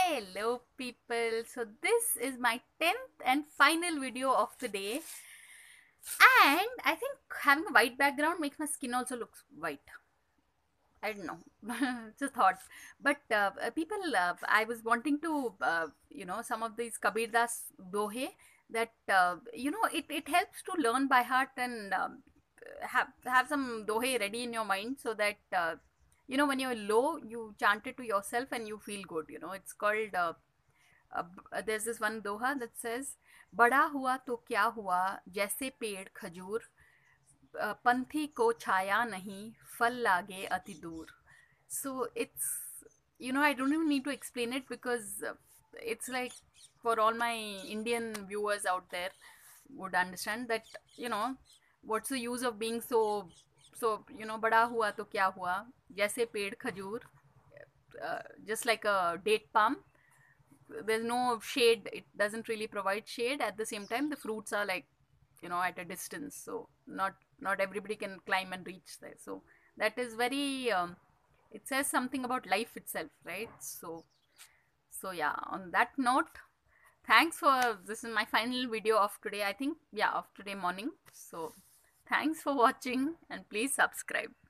Hello people, so this is my 10th and final video of the day, and I think having a white background makes my skin also looks white. I don't know. It's a thought. But people, I was wanting to, some of these Kabir Das dohe that, it helps to learn by heart and have some dohe ready in your mind so that, when you're low, you chant it to yourself and you feel good. It's called, there's this one doha that says, बड़ा हुआ तो क्या हुआ जैसे पेड़ खजूर पंथी को छाया नहीं फल लागे अति दूर. So it's, I don't even need to explain it because it's like for all my Indian viewers out there would understand that, what's the use of being so बड़ा हुआ तो क्या हुआ जैसे पेड़ खजूर, just like a date palm. There's no shade, it doesn't really provide shade. At the same time, the fruits are like, at a distance, so not everybody can climb and reach there. So that is very it says something about life itself, right? So yeah, on that note, thanks for this is my final video of today, I think. Yeah, of today morning. So thanks for watching and please subscribe.